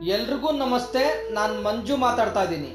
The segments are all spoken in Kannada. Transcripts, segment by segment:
ಎಲ್ರಿಗೂ ನಮಸ್ತೆ. ನಾನು ಮಂಜು ಮಾತಾಡ್ತಾ ಇದ್ದೀನಿ.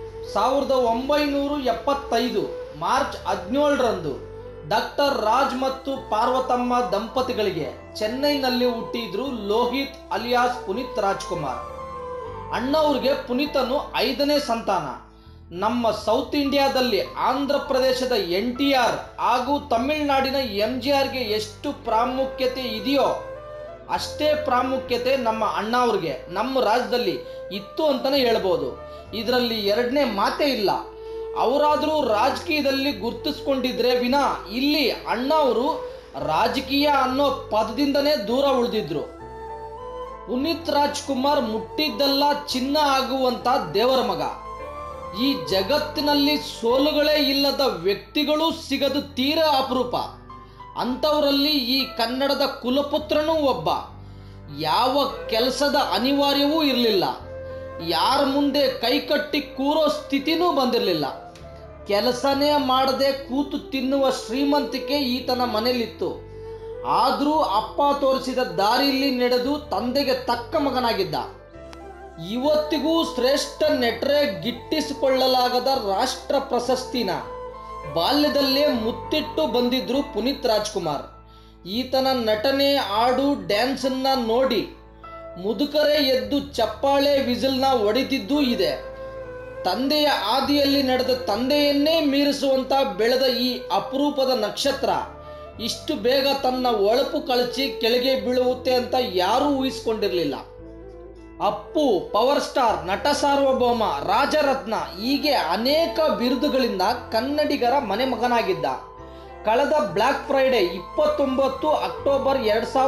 1975 ಮಾರ್ಚ್ 17ರಂದು ಡಾಕ್ಟರ್ ರಾಜ್ ಮತ್ತು ಪಾರ್ವತಮ್ಮ ದಂಪತಿಗಳಿಗೆ ಚೆನ್ನೈನಲ್ಲಿ ಹುಟ್ಟಿದ್ರು ಲೋಹಿತ್ ಅಲಿಯಾಸ್ ಪುನೀತ್ ರಾಜ್ಕುಮಾರ್. ಅಣ್ಣವ್ರಿಗೆ ಪುನೀತನು 5ನೇ ಸಂತಾನ. ನಮ್ಮ ಸೌತ್ ಇಂಡಿಯಾದಲ್ಲಿ ಆಂಧ್ರ ಪ್ರದೇಶದ NTR ಹಾಗೂ ತಮಿಳುನಾಡಿನ MGRಗೆ ಎಷ್ಟು ಪ್ರಾಮುಖ್ಯತೆ ಇದೆಯೋ ಅಷ್ಟೇ ಪ್ರಾಮುಖ್ಯತೆ ನಮ್ಮ ಅಣ್ಣವ್ರಿಗೆ ನಮ್ಮ ರಾಜ್ಯದಲ್ಲಿ ಇತ್ತು ಅಂತಲೇ ಹೇಳ್ಬೋದು. ಇದರಲ್ಲಿ ಎರಡನೇ ಮಾತೇ ಇಲ್ಲ. ಅವರಾದರೂ ರಾಜಕೀಯದಲ್ಲಿ ಗುರುತಿಸ್ಕೊಂಡಿದ್ರೆ ವಿನಾ ಇಲ್ಲಿ ಅಣ್ಣವರು ರಾಜಕೀಯ ಅನ್ನೋ ಪದದಿಂದನೇ ದೂರ ಉಳಿದಿದ್ರು. ಪುನೀತ್ ರಾಜ್ಕುಮಾರ್ ಮುಟ್ಟಿದ್ದೆಲ್ಲ ಚಿನ್ನ ಆಗುವಂಥ ದೇವರ ಮಗ. ಈ ಜಗತ್ತಿನಲ್ಲಿ ಸೋಲುಗಳೇ ಇಲ್ಲದ ವ್ಯಕ್ತಿಗಳು ಸಿಗದು ತೀರಾ ಅಪರೂಪ. ಅಂಥವರಲ್ಲಿ ಈ ಕನ್ನಡದ ಕುಲಪುತ್ರನೂ ಒಬ್ಬ. ಯಾವ ಕೆಲಸದ ಅನಿವಾರ್ಯವೂ ಇರಲಿಲ್ಲ. ಯಾರ ಮುಂದೆ ಕೈಕಟ್ಟಿ ಕೂರೋ ಸ್ಥಿತಿನೂ ಬಂದಿರಲಿಲ್ಲ. ಕೆಲಸನೇ ಮಾಡದೆ ಕೂತು ತಿನ್ನುವ ಶ್ರೀಮಂತಿಕೆ ಈತನ ಮನೆಯಲ್ಲಿತ್ತು. ಆದರೂ ಅಪ್ಪ ತೋರಿಸಿದ ದಾರಿಯಲ್ಲಿ ನಡೆದು ತಂದೆಗೆ ತಕ್ಕ ಮಗನಾಗಿದ್ದ. ಇವತ್ತಿಗೂ ಶ್ರೇಷ್ಠ ನೆಟ್ರೆ ಗಿಟ್ಟಿಸಿಕೊಳ್ಳಲಾಗದ ರಾಷ್ಟ್ರ ಪ್ರಶಸ್ತಿನ ಬಾಲ್ಯದಲ್ಲೇ ಮುತ್ತಿಟ್ಟು ಬಂದಿದ್ರು ಪುನೀತ್ ರಾಜ್ಕುಮಾರ್. ಈತನ ನಟನೆ, ಹಾಡು, ಡ್ಯಾನ್ಸನ್ನ ನೋಡಿ ಮುದುಕರೇ ಎದ್ದು ಚಪ್ಪಾಳೆ ವಿಸಿಲ್ನ ಹೊಡೆದಿದ್ದೂ ಇದೆ. ತಂದೆಯ ಹಾದಿಯಲ್ಲಿ ನಡೆದ ತಂದೆಯನ್ನೇ ಮೀರಿಸುವಂಥ ಬೆಳೆದ ಈ ಅಪರೂಪದ ನಕ್ಷತ್ರ ಇಷ್ಟು ಬೇಗ ತನ್ನ ಒಳಪು ಕಳಚಿ ಕೆಳಗೆ ಬೀಳುತ್ತೆ ಅಂತ ಯಾರೂ ಊಹಿಸ್ಕೊಂಡಿರಲಿಲ್ಲ. ಅಪ್ಪು, ಪವರ್ ಸ್ಟಾರ್, ನಟ ಸಾರ್ವಭೌಮ, ರಾಜರತ್ನ ಹೀಗೆ ಅನೇಕ ಬಿರುದುಗಳಿಂದ ಕನ್ನಡಿಗರ ಮನೆ ಮಗನಾಗಿದ್ದ. ಕಳೆದ ಬ್ಲ್ಯಾಕ್ ಫ್ರೈಡೆ 29 ಅಕ್ಟೋಬರ್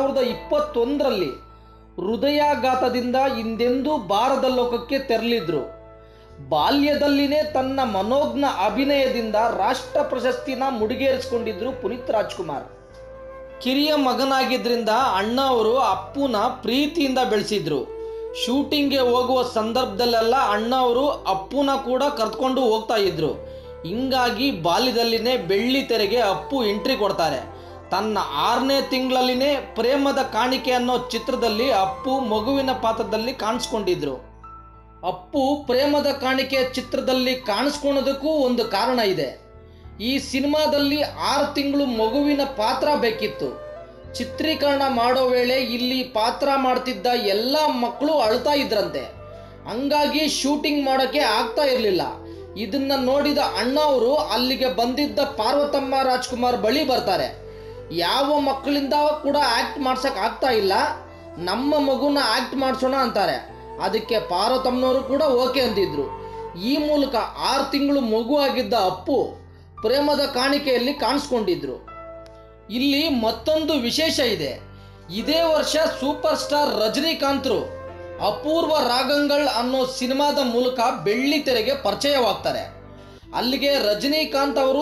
2021ರಲ್ಲಿ ಹೃದಯಾಘಾತದಿಂದ ಹಿಂದೆಂದೂ ಬಾರದ ಲೋಕಕ್ಕೆ ತೆರಳಿದ್ರು. ಬಾಲ್ಯದಲ್ಲಿನೇ ತನ್ನ ಮನೋಜ್ಞ ಅಭಿನಯದಿಂದ ರಾಷ್ಟ್ರ ಪ್ರಶಸ್ತಿನ ಮುಡಿಗೇರಿಸಿಕೊಂಡಿದ್ರು ಪುನೀತ್ ರಾಜ್ಕುಮಾರ್. ಕಿರಿಯ ಮಗನಾಗಿದ್ದರಿಂದ ಅಣ್ಣ ಅವರು ಅಪ್ಪುನ ಪ್ರೀತಿಯಿಂದ ಬೆಳೆಸಿದ್ರು. ಶೂಟಿಂಗ್ಗೆ ಹೋಗುವ ಸಂದರ್ಭದಲ್ಲೆಲ್ಲ ಅಣ್ಣ ಅವರು ಅಪ್ಪುನ ಕೂಡ ಕರೆದುಕೊಂಡು ಹೋಗ್ತಾ ಇದ್ರು. ಹಿಂಗಾಗಿ ಬಾಲ್ಯದಲ್ಲಿನೇ ಬೆಳ್ಳಿ ತೆರೆಗೆ ಅಪ್ಪು ಎಂಟ್ರಿ ಕೊಡ್ತಾರೆ. ತನ್ನ 6ನೇ ತಿಂಗಳಲ್ಲಿನೇ ಪ್ರೇಮದ ಕಾಣಿಕೆ ಅನ್ನೋ ಚಿತ್ರದಲ್ಲಿ ಅಪ್ಪು ಮಗುವಿನ ಪಾತ್ರದಲ್ಲಿ ಕಾಣಿಸ್ಕೊಂಡಿದ್ರು. ಅಪ್ಪು ಪ್ರೇಮದ ಕಾಣಿಕೆ ಚಿತ್ರದಲ್ಲಿ ಕಾಣಿಸ್ಕೊಳ್ಳೋದಕ್ಕೂ ಒಂದು ಕಾರಣ ಇದೆ. ಈ ಸಿನಿಮಾದಲ್ಲಿ 6 ತಿಂಗಳು ಮಗುವಿನ ಪಾತ್ರ ಬೇಕಿತ್ತು. ಚಿತ್ರೀಕರಣ ಮಾಡೋ ವೇಳೆ ಇಲ್ಲಿ ಪಾತ್ರ ಮಾಡ್ತಿದ್ದ ಎಲ್ಲ ಮಕ್ಕಳು ಅಳ್ತಾ ಇದ್ರಂತೆ. ಹಂಗಾಗಿ ಶೂಟಿಂಗ್ ಮಾಡೋಕ್ಕೆ ಆಗ್ತಾ ಇರಲಿಲ್ಲ. ಇದನ್ನ ನೋಡಿದ ಅಣ್ಣ ಅವರು ಅಲ್ಲಿಗೆ ಬಂದಿದ್ದ ಪಾರ್ವತಮ್ಮ ರಾಜ್ಕುಮಾರ್ ಬಳಿ ಬರ್ತಾರೆ. ಯಾವ ಮಕ್ಕಳಿಂದ ಕೂಡ ಆ್ಯಕ್ಟ್ ಮಾಡ್ಸೋಕೆ ಆಗ್ತಾ ಇಲ್ಲ, ನಮ್ಮ ಮಗುನ ಆ್ಯಕ್ಟ್ ಮಾಡಿಸೋಣ ಅಂತಾರೆ. ಅದಕ್ಕೆ ಪಾರ್ವತಮ್ಮನವರು ಕೂಡ ಓಕೆ ಅಂದಿದ್ರು. ಈ ಮೂಲಕ 6 ತಿಂಗಳು ಮಗು ಆಗಿದ್ದ ಅಪ್ಪು ಪ್ರೇಮದ ಕಾಣಿಕೆಯಲ್ಲಿ ಕಾಣಿಸ್ಕೊಂಡಿದ್ರು. ಇಲ್ಲಿ ಮತ್ತೊಂದು ವಿಶೇಷ ಇದೆ. ಇದೇ ವರ್ಷ ಸೂಪರ್ ಸ್ಟಾರ್ ರಜನಿಕಾಂತ್ರು ಅಪೂರ್ವ ರಾಗಂಗಳ್ ಅನ್ನೋ ಸಿನಿಮಾದ ಮೂಲಕ ಬೆಳ್ಳಿ ತೆರೆಗೆ ಪರಿಚಯವಾಗ್ತಾರೆ. ಅಲ್ಲಿಗೆ ರಜನಿಕಾಂತ್ ಅವರು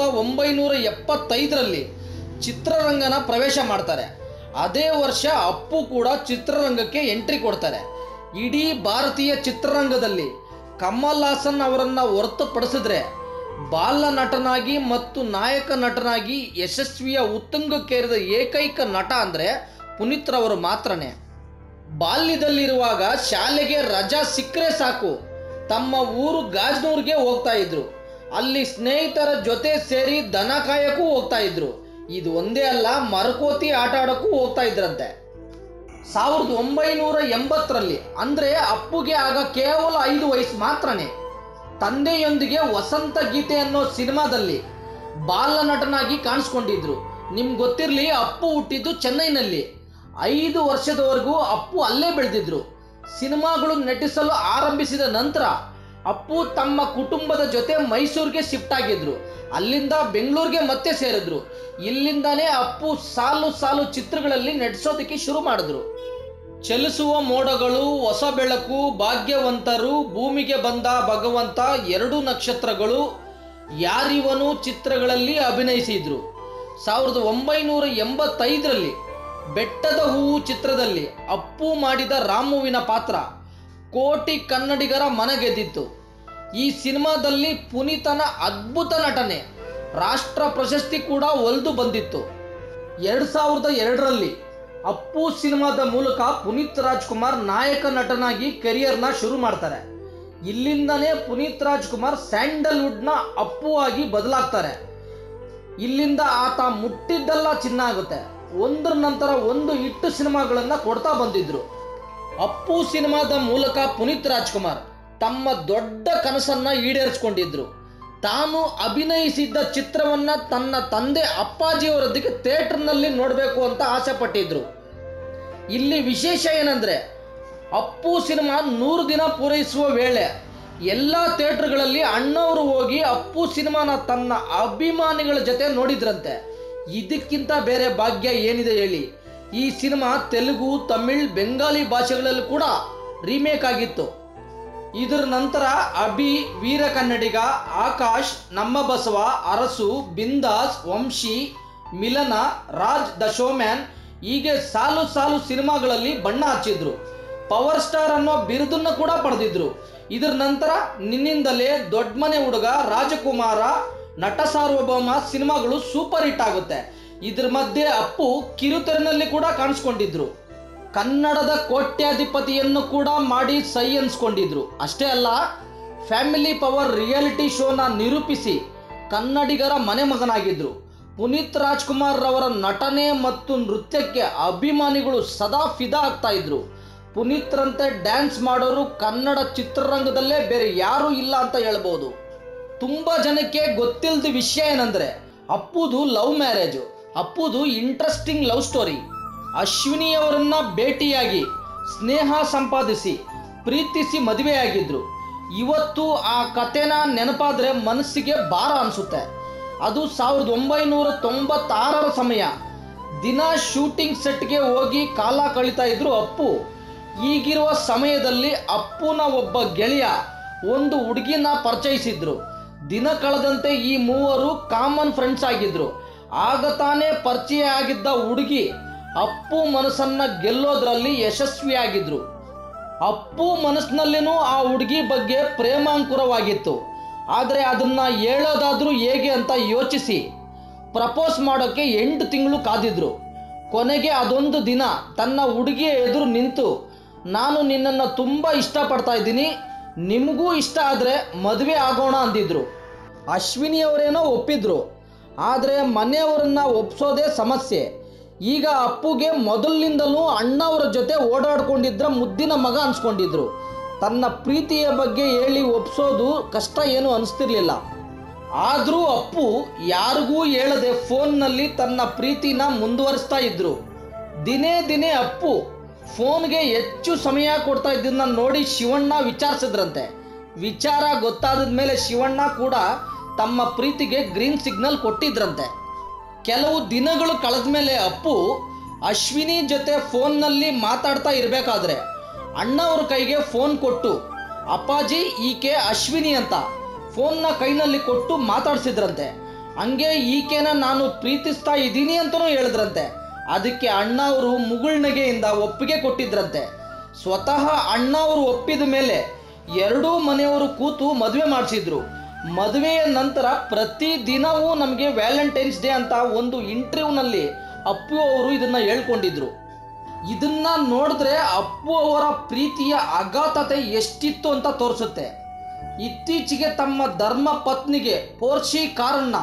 1975ರಲ್ಲಿ ಚಿತ್ರರಂಗನ ಪ್ರವೇಶ ಮಾಡ್ತಾರೆ. ಅದೇ ವರ್ಷ ಅಪ್ಪು ಕೂಡ ಚಿತ್ರರಂಗಕ್ಕೆ ಎಂಟ್ರಿ ಕೊಡ್ತಾರೆ. ಇಡೀ ಭಾರತೀಯ ಚಿತ್ರರಂಗದಲ್ಲಿ ಕಮಲ್ ಹಾಸನ್ ಅವರನ್ನು ಹೊರತುಪಡಿಸಿದ್ರೆ ಬಾಲ ನಟನಾಗಿ ಮತ್ತು ನಾಯಕ ನಟನಾಗಿ ಯಶಸ್ವಿಯ ಉತ್ತುಂಗಕ್ಕೇರಿದ ಏಕೈಕ ನಟ ಅಂದರೆ ಪುನೀತ್ ರವರು ಮಾತ್ರನೇ. ಬಾಲ್ಯದಲ್ಲಿರುವಾಗ ಶಾಲೆಗೆ ರಜಾ ಸಿಕ್ಕರೆ ಸಾಕು ತಮ್ಮ ಊರು ಗಾಜನೂರಿಗೆ ಹೋಗ್ತಾ ಇದ್ರು. ಅಲ್ಲಿ ಸ್ನೇಹಿತರ ಜೊತೆ ಸೇರಿ ದನ ಕಾಯಕ್ಕೂ ಹೋಗ್ತಾ ಇದ್ರು. ಇದು ಒಂದೇ ಅಲ್ಲ, ಮರಕೋತಿ ಆಟ ಆಡೋಕ್ಕೂ ಹೋಗ್ತಾ ಇದ್ರಂತೆ. 1980ರಲ್ಲಿ ಅಂದರೆ ಅಪ್ಪುಗೆ ಆಗ ಕೇವಲ 5 ವಯಸ್ಸು ಮಾತ್ರನೇ, ತಂದೆಯೊಂದಿಗೆ ವಸಂತ ಗೀತೆ ಅನ್ನೋ ಸಿನಿಮಾದಲ್ಲಿ ಬಾಲ ನಟನಾಗಿ ಕಾಣಿಸ್ಕೊಂಡಿದ್ರು. ನಿಮ್ಗೆ ಗೊತ್ತಿರಲಿ, ಅಪ್ಪು ಹುಟ್ಟಿದ್ದು ಚೆನ್ನೈನಲ್ಲಿ. 5 ವರ್ಷದವರೆಗೂ ಅಪ್ಪು ಅಲ್ಲೇ ಬೆಳೆದಿದ್ರು. ಸಿನಿಮಾಗಳು ನಟಿಸಲು ಆರಂಭಿಸಿದ ನಂತರ ಅಪ್ಪು ತಮ್ಮ ಕುಟುಂಬದ ಜೊತೆ ಮೈಸೂರಿಗೆ ಶಿಫ್ಟ್ ಆಗಿದ್ರು. ಅಲ್ಲಿಂದ ಬೆಂಗಳೂರಿಗೆ ಮತ್ತೆ ಸೇರಿದ್ರು. ಇಲ್ಲಿಂದಾನೇ ಅಪ್ಪು ಸಾಲು ಸಾಲು ಚಿತ್ರಗಳಲ್ಲಿ ನಟಿಸೋದಕ್ಕೆ ಶುರು ಮಾಡಿದ್ರು. ಚಲಿಸುವ ಮೋಡಗಳು, ಹೊಸ ಬೆಳಕು, ಭಾಗ್ಯವಂತರು, ಭೂಮಿಗೆ ಬಂದ ಭಗವಂತ, 2 ನಕ್ಷತ್ರಗಳು, ಯಾರಿವನು ಚಿತ್ರಗಳಲ್ಲಿ ಅಭಿನಯಿಸಿದ್ರು. 1985ರಲ್ಲಿ ಬೆಟ್ಟದ ಹೂವು ಚಿತ್ರದಲ್ಲಿ ಅಪ್ಪು ಮಾಡಿದ ರಾಮುವಿನ ಪಾತ್ರ ಕೋಟಿ ಕನ್ನಡಿಗರ ಮನಗೆದ್ದಿತ್ತು. ಈ ಸಿನಿಮಾದಲ್ಲಿ ಪುನೀತನ ಅದ್ಭುತ ನಟನೆ ರಾಷ್ಟ್ರ ಪ್ರಶಸ್ತಿ ಕೂಡ ಒಲಿದು ಬಂದಿತ್ತು. 2002ರಲ್ಲಿ ಅಪ್ಪು ಸಿನಿಮಾದ ಮೂಲಕ ಪುನೀತ್ ರಾಜ್ಕುಮಾರ್ ನಾಯಕ ನಟನಾಗಿ ಕೆರಿಯರ್ನ ಶುರು ಮಾಡ್ತಾರೆ. ಇಲ್ಲಿಂದನೇ ಪುನೀತ್ ರಾಜ್ಕುಮಾರ್ ಸ್ಯಾಂಡಲ್ವುಡ್ನ ಅಪ್ಪು ಆಗಿ ಬದಲಾಗ್ತಾರೆ. ಇಲ್ಲಿಂದ ಆತ ಮುಟ್ಟಿದ್ದೆಲ್ಲ ಚಿನ್ನ ಆಗುತ್ತೆ. ಒಂದರ ನಂತರ ಒಂದು ಹಿಟ್ಟು ಸಿನಿಮಾಗಳನ್ನು ಕೊಡ್ತಾ ಬಂದಿದ್ರು. ಅಪ್ಪು ಸಿನಿಮಾದ ಮೂಲಕ ಪುನೀತ್ ರಾಜ್ಕುಮಾರ್ ತಮ್ಮ ದೊಡ್ಡ ಕನಸನ್ನು ಈಡೇರಿಸಿಕೊಂಡಿದ್ರು. ತಾನು ಅಭಿನಯಿಸಿದ್ದ ಚಿತ್ರವನ್ನು ತನ್ನ ತಂದೆ ಅಪ್ಪಾಜಿಯವರೊಂದಿಗೆ ಥಿಯೇಟರ್ನಲ್ಲಿ ನೋಡಬೇಕು ಅಂತ ಆಸೆ ಪಟ್ಟಿದ್ರು. ಇಲ್ಲಿ ವಿಶೇಷ ಏನಂದರೆ, ಅಪ್ಪು ಸಿನಿಮಾ 100 ದಿನ ಪೂರೈಸುವ ವೇಳೆ ಎಲ್ಲ ಥಿಯೇಟರ್ಗಳಲ್ಲಿ ಅಣ್ಣವರು ಹೋಗಿ ಅಪ್ಪು ಸಿನಿಮಾನ ತನ್ನ ಅಭಿಮಾನಿಗಳ ಜೊತೆ ನೋಡಿದ್ರಂತೆ. ಇದಕ್ಕಿಂತ ಬೇರೆ ಭಾಗ್ಯ ಏನಿದೆ ಹೇಳಿ. ಈ ಸಿನಿಮಾ ತೆಲುಗು, ತಮಿಳ್, ಬೆಂಗಾಲಿ ಭಾಷೆಗಳಲ್ಲಿ ಕೂಡ ರೀಮೇಕ್ ಆಗಿತ್ತು. ಇದರ ನಂತರ ಅಭಿ, ವೀರ ಕನ್ನಡಿಗ, ಆಕಾಶ್, ನಮ್ಮ ಬಸವ, ಅರಸು, ಬಿಂದಾಸ್, ವಂಶಿ, ಮಿಲನ, ರಾಜ್ ದ ಶೋಮ್ಯಾನ್ ಹೀಗೆ ಸಾಲು ಸಾಲು ಸಿನಿಮಾಗಳಲ್ಲಿ ಬಣ್ಣ ಹಚ್ಚಿದ್ರು. ಪವರ್ ಸ್ಟಾರ್ ಅನ್ನೋ ಬಿರುದನ್ನು ಕೂಡ ಪಡೆದಿದ್ರು. ಇದರ ನಂತರ ನಿನ್ನಿಂದಲೇ, ದೊಡ್ಡ ಮನೆ ಹುಡುಗ, ರಾಜಕುಮಾರ, ನಟ ಸಾರ್ವಭೌಮ ಸಿನಿಮಾಗಳು ಸೂಪರ್ ಹಿಟ್ ಆಗುತ್ತೆ. ಇದರ ಮಧ್ಯೆ ಅಪ್ಪು ಕಿರುತೆರೆನಲ್ಲಿ ಕೂಡ ಕಾಣಿಸ್ಕೊಂಡಿದ್ರು. ಕನ್ನಡದ ಕೋಟ್ಯಾಧಿಪತಿಯನ್ನು ಕೂಡ ಮಾಡಿ ಸೈ ಅನ್ಸ್ಕೊಂಡಿದ್ರು. ಅಷ್ಟೇ ಅಲ್ಲ, ಫ್ಯಾಮಿಲಿ ಪವರ್ ರಿಯಾಲಿಟಿ ಶೋನ ನಿರೂಪಿಸಿ ಕನ್ನಡಿಗರ ಮನೆ ಮಗನಾಗಿದ್ರು. ಪುನೀತ್ ರಾಜ್ಕುಮಾರ್ ರವರ ನಟನೆ ಮತ್ತು ನೃತ್ಯಕ್ಕೆ ಅಭಿಮಾನಿಗಳು ಸದಾ ಫಿದಾ ಆಗ್ತಾ ಇದ್ರು. ಪುನೀತ್ರಂತೆ ಡ್ಯಾನ್ಸ್ ಮಾಡೋರು ಕನ್ನಡ ಚಿತ್ರರಂಗದಲ್ಲೇ ಬೇರೆ ಯಾರೂ ಇಲ್ಲ ಅಂತ ಹೇಳ್ಬೋದು. ತುಂಬ ಜನಕ್ಕೆ ಗೊತ್ತಿಲ್ಲದ ವಿಷಯ ಏನಂದರೆ, ಅಪ್ಪುದು ಲವ್ ಮ್ಯಾರೇಜು. ಅಪ್ಪುದು ಇಂಟ್ರೆಸ್ಟಿಂಗ್ ಲವ್ ಸ್ಟೋರಿ. ಅಶ್ವಿನಿಯವರನ್ನ ಭೇಟಿಯಾಗಿ ಸ್ನೇಹ ಸಂಪಾದಿಸಿ ಪ್ರೀತಿಸಿ ಮದುವೆಯಾಗಿದ್ರು. ಇವತ್ತು ಆ ಕಥೆನ ನೆನಪಾದರೆ ಮನಸ್ಸಿಗೆ ಭಾರ ಅನಿಸುತ್ತೆ. ಅದು 1996ರ ಸಮಯ. ದಿನ ಶೂಟಿಂಗ್ ಸೆಟ್ಗೆ ಹೋಗಿ ಕಾಲ ಕಳೀತಾ ಇದ್ರು ಅಪ್ಪು. ಈಗಿರುವ ಸಮಯದಲ್ಲಿ ಅಪ್ಪುನ ಒಬ್ಬ ಗೆಳೆಯ ಒಂದು ಹುಡುಗಿನ ಪರಿಚಯಿಸಿದ್ರು. ದಿನ ಕಳೆದಂತೆ ಈ ಮೂವರು ಕಾಮನ್ ಫ್ರೆಂಡ್ಸ್ ಆಗಿದ್ರು. ಆಗ ತಾನೇ ಪರಿಚಯ ಆಗಿದ್ದ ಹುಡುಗಿ ಅಪ್ಪು ಮನಸ್ಸನ್ನು ಗೆಲ್ಲೋದ್ರಲ್ಲಿ ಯಶಸ್ವಿಯಾಗಿದ್ರು. ಅಪ್ಪು ಮನಸ್ಸಿನಲ್ಲಿನೂ ಆ ಹುಡುಗಿ ಬಗ್ಗೆ ಪ್ರೇಮಾಂಕುರವಾಗಿತ್ತು. ಆದರೆ ಅದನ್ನು ಹೇಳೋದಾದರೂ ಹೇಗೆ ಅಂತ ಯೋಚಿಸಿ ಪ್ರಪೋಸ್ ಮಾಡೋಕ್ಕೆ 8 ತಿಂಗಳು ಕಾದಿದ್ರು. ಕೊನೆಗೆ ಅದೊಂದು ದಿನ ತನ್ನ ಹುಡುಗಿಯ ಎದುರು ನಿಂತು, ನಾನು ನಿನ್ನನ್ನು ತುಂಬ ಇಷ್ಟಪಡ್ತಾ ಇದ್ದೀನಿ, ನಿಮಗೂ ಇಷ್ಟ ಆದರೆ ಮದುವೆ ಆಗೋಣ ಅಂದಿದ್ರು. ಅಶ್ವಿನಿಯವರೇನೋ ಒಪ್ಪಿದ್ರು. ಆದರೆ ಮನೆಯವರನ್ನ ಒಪ್ಸೋದೇ ಸಮಸ್ಯೆ. ಈಗ ಅಪ್ಪುಗೆ ಮೊದಲಿನಿಂದಲೂ ಅಣ್ಣವರ ಜೊತೆ ಓಡಾಡ್ಕೊಂಡಿದ್ದ ಮುದ್ದಿನ ಮಗ ಅನ್ಸ್ಕೊಂಡಿದ್ರು. ತನ್ನ ಪ್ರೀತಿಯ ಬಗ್ಗೆ ಹೇಳಿ ಒಪ್ಸೋದು ಕಷ್ಟ ಏನು ಅನಿಸ್ತಿರ್ಲಿಲ್ಲ. ಆದರೂ ಅಪ್ಪು ಯಾರಿಗೂ ಹೇಳದೆ ಫೋನ್ನಲ್ಲಿ ತನ್ನ ಪ್ರೀತಿನ ಮುಂದುವರಿಸ್ತಾ ಇದ್ರು. ದಿನೇ ದಿನೇ ಅಪ್ಪು ಫೋನ್ಗೆ ಹೆಚ್ಚು ಸಮಯ ಕೊಡ್ತಾ ಇದ್ದನ್ನ ನೋಡಿ ಶಿವಣ್ಣ ವಿಚಾರಿಸಿದ್ರಂತೆ. ವಿಚಾರ ಗೊತ್ತಾದ ಮೇಲೆ ಶಿವಣ್ಣ ಕೂಡ ತಮ್ಮ ಪ್ರೀತಿಗೆ ಗ್ರೀನ್ ಸಿಗ್ನಲ್ ಕೊಟ್ಟಿದ್ರಂತೆ. ಕೆಲವು ದಿನಗಳು ಕಳೆದ ಮೇಲೆ ಅಪ್ಪು ಅಶ್ವಿನಿ ಜೊತೆ ಫೋನ್ನಲ್ಲಿ ಮಾತಾಡ್ತಾ ಇರಬೇಕಾದ್ರೆ ಅಣ್ಣವ್ರ ಕೈಗೆ ಫೋನ್ ಕೊಟ್ಟು, ಅಪ್ಪಾಜಿ ಈಕೆ ಅಶ್ವಿನಿ ಅಂತ ಫೋನ್ನ ಕೈನಲ್ಲಿ ಕೊಟ್ಟು ಮಾತಾಡ್ಸಿದ್ರಂತೆ. ಹಂಗೆ ಈಕೆನ ನಾನು ಪ್ರೀತಿಸ್ತಾ ಇದ್ದೀನಿ ಅಂತಲೂ ಹೇಳಿದ್ರಂತೆ. ಅದಕ್ಕೆ ಅಣ್ಣ ಅವರು ಮುಗುಳ್ನಗೆಯಿಂದ ಒಪ್ಪಿಗೆ ಕೊಟ್ಟಿದ್ರಂತೆ. ಸ್ವತಃ ಅಣ್ಣ ಅವರು ಒಪ್ಪಿದ ಮೇಲೆ ಎರಡೂ ಮನೆಯವರು ಕೂತು ಮದುವೆ ಮಾಡಿಸಿದ್ರು. ಮದುವೆಯ ನಂತರ ಪ್ರತಿ ದಿನವೂ ನಮಗೆ ವ್ಯಾಲೆಂಟೈನ್ಸ್ ಡೇ ಅಂತ ಒಂದು ಇಂಟರ್ವ್ಯೂನಲ್ಲಿ ಅಪ್ಪು ಅವರು ಇದನ್ನು ಹೇಳ್ಕೊಂಡಿದ್ರು. ಇದನ್ನ ನೋಡಿದ್ರೆ ಅಪ್ಪು ಅವರ ಪ್ರೀತಿಯ ಅಗಾಧತೆ ಎಷ್ಟಿತ್ತು ಅಂತ ತೋರಿಸುತ್ತೆ. ಇತ್ತೀಚೆಗೆ ತಮ್ಮ ಧರ್ಮ ಪತ್ನಿಗೆ ಪೋರ್ಷಿ ಕಾರನ್ನ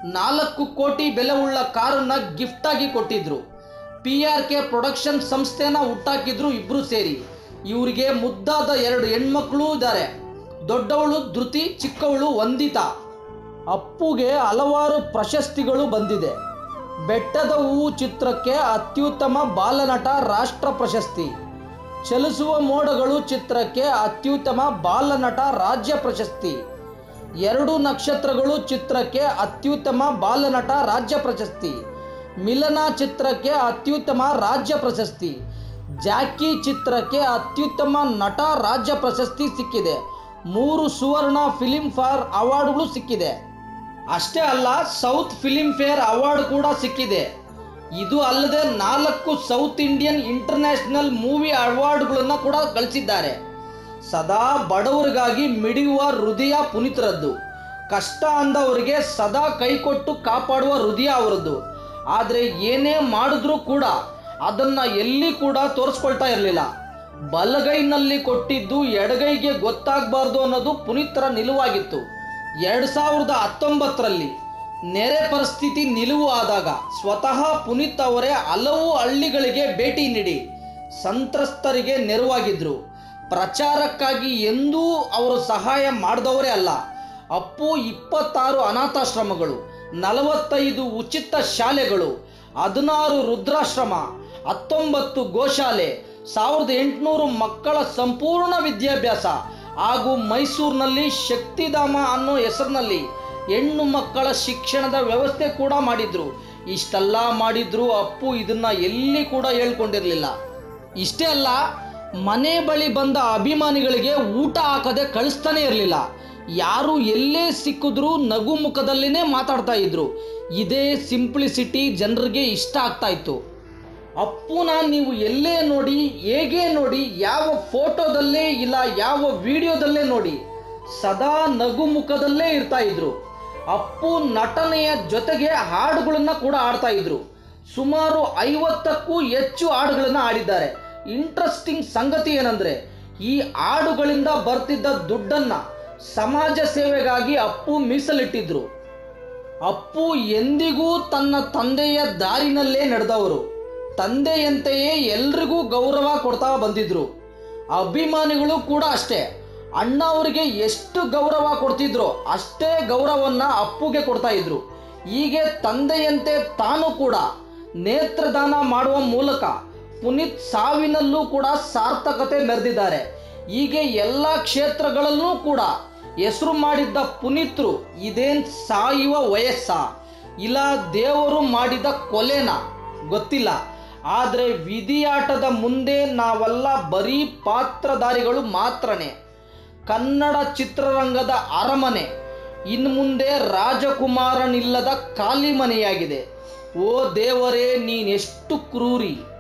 4 ಕೋಟಿ ಬೆಲೆ ಉಳ್ಳ ಕಾರನ್ನ ಗಿಫ್ಟ್ ಆಗಿ ಕೊಟ್ಟಿದ್ರು. PRK ಪ್ರೊಡಕ್ಷನ್ ಸಂಸ್ಥೆನ ಹುಟ್ಟಾಕಿದ್ರು ಇಬ್ರು ಸೇರಿ. ಇವರಿಗೆ ಮುದ್ದಾದ 2 ಹೆಣ್ಮಕ್ಳು ಇದ್ದಾರೆ. ದೊಡ್ಡವಳು ಧೃತಿ, ಚಿಕ್ಕವಳು ವಂದಿತಾ. ಅಪ್ಪುಗೆ ಹಲವಾರು ಪ್ರಶಸ್ತಿಗಳು ಬಂದಿದೆ. ಬೆಟ್ಟದ ಹೂವು ಚಿತ್ರಕ್ಕೆ ಅತ್ಯುತ್ತಮ ಬಾಲನಟ ರಾಷ್ಟ್ರ ಪ್ರಶಸ್ತಿ, ಚಲಿಸುವ ಮೋಡಗಳು ಚಿತ್ರಕ್ಕೆ ಅತ್ಯುತ್ತಮ ಬಾಲನಟ ರಾಜ್ಯ ಪ್ರಶಸ್ತಿ, 2 ನಕ್ಷತ್ರಗಳು ಚಿತ್ರಕ್ಕೆ ಅತ್ಯುತ್ತಮ ಬಾಲನಟ ರಾಜ್ಯ ಪ್ರಶಸ್ತಿ, ಮಿಲನ ಚಿತ್ರಕ್ಕೆ ಅತ್ಯುತ್ತಮ ರಾಜ್ಯ ಪ್ರಶಸ್ತಿ, ಜಾಕಿ ಚಿತ್ರಕ್ಕೆ ಅತ್ಯುತ್ತಮ ನಟ ರಾಜ್ಯ ಪ್ರಶಸ್ತಿ ಸಿಕ್ಕಿದೆ. 3 ಸುವರ್ಣ ಫಿಲಿಂ ಫೇರ್ ಅವಾರ್ಡ್ಗಳು ಸಿಕ್ಕಿದೆ. ಅಷ್ಟೇ ಅಲ್ಲ, ಸೌತ್ ಫಿಲಿಂ ಫೇರ್ ಅವಾರ್ಡ್ ಕೂಡ ಸಿಕ್ಕಿದೆ. ಇದು ಅಲ್ಲದೆ 4 ಸೌತ್ ಇಂಡಿಯನ್ ಇಂಟರ್ನ್ಯಾಷನಲ್ ಮೂವಿ ಅವಾರ್ಡ್ಗಳನ್ನು ಕೂಡ ಗಳಿಸಿದ್ದಾರೆ. ಸದಾ ಬಡವರಿಗಾಗಿ ಮಿಡಿಯುವ ಹೃದಯ ಪುನೀತರದ್ದು. ಕಷ್ಟ ಅಂದವರಿಗೆ ಸದಾ ಕೈಕೊಟ್ಟು ಕಾಪಾಡುವ ಹೃದಯ ಅವರದ್ದು. ಆದರೆ ಏನೇ ಮಾಡಿದ್ರೂ ಕೂಡ ಅದನ್ನು ಎಲ್ಲಿ ಕೂಡ ತೋರಿಸ್ಕೊಳ್ತಾ ಇರಲಿಲ್ಲ. ಬಲಗೈನಲ್ಲಿ ಕೊಟ್ಟಿದ್ದು ಎಡಗೈಗೆ ಗೊತ್ತಾಗಬಾರ್ದು ಅನ್ನೋದು ಪುನೀತರ ನಿಲುವಾಗಿತ್ತು. 2019ರಲ್ಲಿ ನೆರೆ ಪರಿಸ್ಥಿತಿ ನಿಲುವು ಆದಾಗ ಸ್ವತಃ ಪುನೀತ್ ಅವರೇ ಹಲವು ಹಳ್ಳಿಗಳಿಗೆ ಭೇಟಿ ನೀಡಿ ಸಂತ್ರಸ್ತರಿಗೆ ನೆರವಾಗಿದ್ದರು. ಪ್ರಚಾರಕ್ಕಾಗಿ ಎಂದೂ ಅವರು ಸಹಾಯ ಮಾಡಿದವರೇ ಅಲ್ಲ. ಅಪ್ಪು 26 ಅನಾಥಾಶ್ರಮಗಳು, 45 ಉಚಿತ ಶಾಲೆಗಳು, 16 ವೃದ್ಧಾಶ್ರಮ, 19 ಗೋಶಾಲೆ, 1800 ಮಕ್ಕಳ ಸಂಪೂರ್ಣ ವಿದ್ಯಾಭ್ಯಾಸ ಹಾಗೂ ಮೈಸೂರಿನಲ್ಲಿ ಶಕ್ತಿಧಾಮ ಅನ್ನೋ ಹೆಸರಿನಲ್ಲಿ ಹೆಣ್ಣು ಮಕ್ಕಳ ಶಿಕ್ಷಣದ ವ್ಯವಸ್ಥೆ ಕೂಡ ಮಾಡಿದ್ರು. ಇಷ್ಟೆಲ್ಲ ಮಾಡಿದ್ರು ಅಪ್ಪು ಇದನ್ನ ಎಲ್ಲಿ ಕೂಡ ಹೇಳ್ಕೊಂಡಿರಲಿಲ್ಲ. ಇಷ್ಟೇ ಅಲ್ಲ, ಮನೆ ಬಳಿ ಬಂದ ಅಭಿಮಾನಿಗಳಿಗೆ ಊಟ ಹಾಕದೆ ಕಳಿಸ್ತಾನೆ ಇರಲಿಲ್ಲ. ಯಾರು ಎಲ್ಲೇ ಸಿಕ್ಕಿದ್ರೂ ನಗು ಮುಖದಲ್ಲಿನೇ ಮಾತಾಡ್ತಾ ಇದ್ರು. ಇದೇ ಸಿಂಪ್ಲಿಸಿಟಿ ಜನರಿಗೆ ಇಷ್ಟ ಆಗ್ತಾ ಇತ್ತು. ಅಪ್ಪುನ ನೀವು ಎಲ್ಲೇ ನೋಡಿ, ಹೇಗೆ ನೋಡಿ, ಯಾವ ಫೋಟೋದಲ್ಲೇ ಇಲ್ಲ ಯಾವ ವಿಡಿಯೋದಲ್ಲೇ ನೋಡಿ, ಸದಾ ನಗು ಮುಖದಲ್ಲೇ ಇರ್ತಾ ಇದ್ರು. ಅಪ್ಪು ನಟನೆಯ ಜೊತೆಗೆ ಹಾಡುಗಳನ್ನು ಕೂಡ ಆಡ್ತಾ ಇದ್ರು. ಸುಮಾರು 50ಕ್ಕೂ ಹೆಚ್ಚು ಹಾಡುಗಳನ್ನು ಆಡಿದ್ದಾರೆ. ಇಂಟ್ರೆಸ್ಟಿಂಗ್ ಸಂಗತಿ ಏನಂದರೆ, ಈ ಹಾಡುಗಳಿಂದ ಬರ್ತಿದ್ದ ದುಡ್ಡನ್ನು ಸಮಾಜ ಸೇವೆಗಾಗಿ ಅಪ್ಪು ಮೀಸಲಿಟ್ಟಿದ್ರು. ಅಪ್ಪು ಎಂದಿಗೂ ತನ್ನ ತಂದೆಯ ದಾರಿನಲ್ಲೇ ನಡೆದವರು. ತಂದೆಯಂತೆಯೇ ಎಲ್ರಿಗೂ ಗೌರವ ಕೊಡ್ತಾ ಬಂದಿದ್ರು. ಅಭಿಮಾನಿಗಳು ಕೂಡ ಅಷ್ಟೇ. ಅಣ್ಣ ಅವರಿಗೆ ಎಷ್ಟು ಗೌರವ ಕೊಡ್ತಿದ್ರೋ ಅಷ್ಟೇ ಗೌರವವನ್ನು ಅಪ್ಪುಗೆ ಕೊಡ್ತಾ ಇದ್ರು. ಹೀಗೆ ತಂದೆಯಂತೆ ತಾನು ಕೂಡ ನೇತ್ರದಾನ ಮಾಡುವ ಮೂಲಕ ಪುನೀತ್ ಸಾವಿನಲ್ಲೂ ಕೂಡ ಸಾರ್ಥಕತೆ ಮೆರೆದಿದ್ದಾರೆ. ಹೀಗೆ ಎಲ್ಲ ಕ್ಷೇತ್ರಗಳಲ್ಲೂ ಕೂಡ ಹೆಸರು ಮಾಡಿದ್ದ ಪುನೀತ್ರು ಇದೇನು ಸಾಯುವ ವಯಸ್ಸ ಇಲ್ಲ ದೇವರು ಮಾಡಿದ ಕೊಲೆನ ಗೊತ್ತಿಲ್ಲ. ಆದರೆ ವಿಧಿಯಾಟದ ಮುಂದೆ ನಾವೆಲ್ಲ ಬರೀ ಪಾತ್ರಧಾರಿಗಳು ಮಾತ್ರನೇ. ಕನ್ನಡ ಚಿತ್ರರಂಗದ ಅರಮನೆ ಇನ್ನು ಮುಂದೆ ರಾಜಕುಮಾರನಿಲ್ಲದ ಖಾಲಿ ಮನೆಯಾಗಿದೆ. ಓ ದೇವರೇ, ನೀನೆಷ್ಟು ಕ್ರೂರಿ.